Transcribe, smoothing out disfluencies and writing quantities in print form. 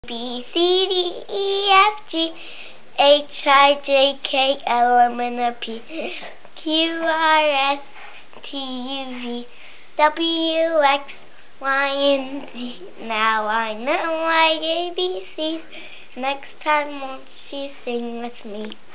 B, C, D, E, F, G, H, I, J, K, L, M, N, P, Q, R, S, T, U, V, W, X, Y, and Z. Now I know my ABCs. Next time won't you sing with me?